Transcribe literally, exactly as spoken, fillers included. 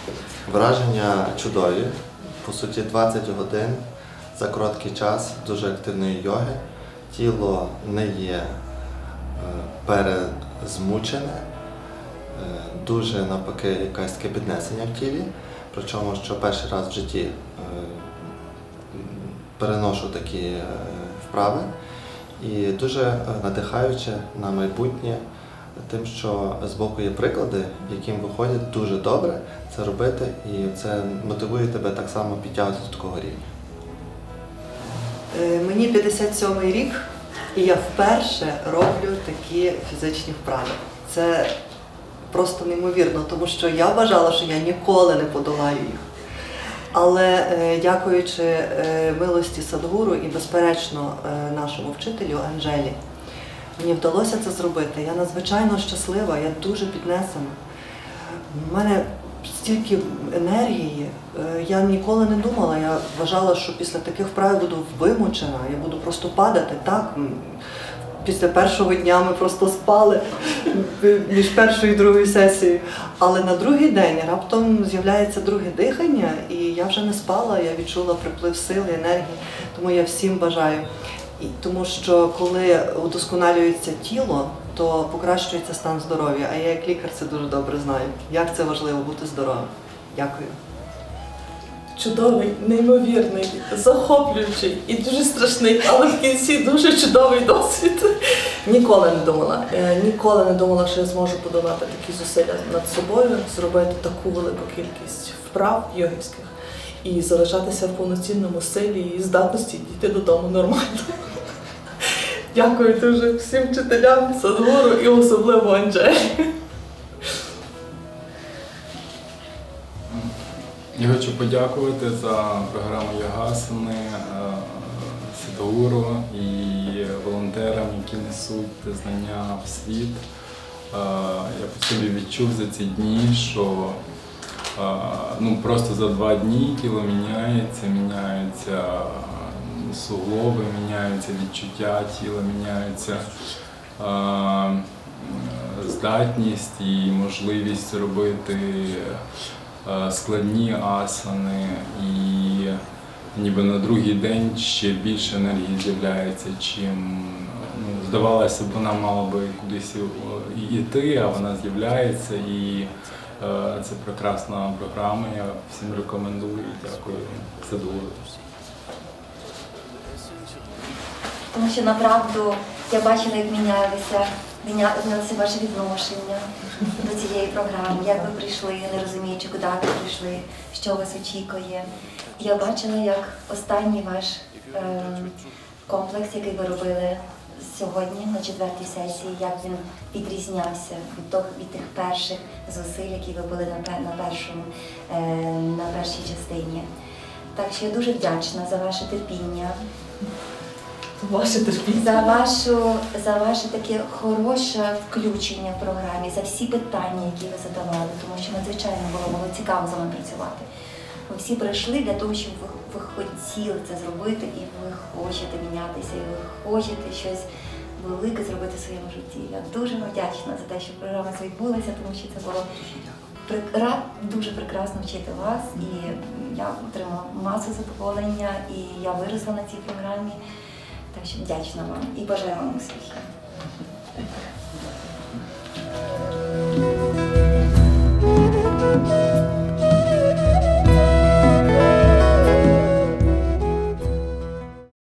Враження чудові. По суті, двадцять годин за короткий час дуже активної йоги. Тіло не є перезмучене, дуже навпаки якесь таке піднесення в тілі. Причому, що перший раз в житті переношу такі вправи. І дуже надихаюче на майбутнє тим, що з боку є приклади, яким виходить дуже добре це робити, і це мотивує тебе так само підтягувати до такого рівня. Мені п'ятдесят сьомий рік, і я вперше роблю такі фізичні вправи. Це просто неймовірно, тому що я вважала, що я ніколи не подолаю їх. Але дякуючи милості Садгуру і, безперечно, нашому вчителю Анжелі, мені вдалося це зробити. Я надзвичайно щаслива, я дуже піднесена. У мене стільки енергії, я ніколи не думала, я вважала, що після таких вправ я буду вимучена, я буду просто падати, так. Після першого дня ми просто спали між першою і другою сесією. Але на другий день раптом з'являється друге дихання, і я вже не спала, я відчула приплив сили, енергії. Тому я всім бажаю. І тому що коли удосконалюється тіло, то покращується стан здоров'я. А я як лікар це дуже добре знаю. Як це важливо бути здоровим. Дякую. Чудовий, неймовірний, захоплюючий і дуже страшний, але в кінці дуже чудовий досвід. Ніколи не думала, ніколи не думала, що я зможу подолати такі зусилля над собою, зробити таку велику кількість вправ йогівських і залишатися в повноцінному силі і здатності дійти додому нормально. Дякую дуже всім вчителям, Садгуру і особливо Анжелі. Я хочу подякувати за програму Йогасани, Садгуру і волонтерам, які несуть те знання в світ. Я по собі відчув за ці дні, що ну, просто за два дні тіло міняється, міняються суглоби, міняються відчуття тіла, міняється здатність і можливість робити складні асани, і ніби на другий день ще більше енергії з'являється, чим ну, здавалося б, вона мала би кудись йти, а вона з'являється, і е, це прекрасна програма, я всім рекомендую і дякую Садгуру. Тому що направду я бачила, як мінялися, мінялися ваші відношення до цієї програми, як ви прийшли, не розуміючи, куди ви прийшли, що вас очікує. Я бачила, як останній ваш е, комплекс, який ви робили сьогодні на четвертій сесії, як він відрізнявся від, того, від тих перших зусиль, які ви були на, на, першому, е, на першій частині. Так що я дуже вдячна за ваше терпіння. Ваше терпіння. За, вашу, за ваше таке хороше включення в програмі, за всі питання, які ви задавали, тому що надзвичайно було, було цікаво з вами працювати. Ви всі прийшли для того, щоб ви, ви хотіли це зробити, і ви хочете мінятися, і ви хочете щось велике зробити в своєму житті. Я дуже вдячна за те, що програма ця відбулася, тому що це було прикра... дуже прекрасно вчити вас, і я отримала масу задоволення, і я виросла на цій програмі. Так що вдячна вам і бажаю вам успіхів.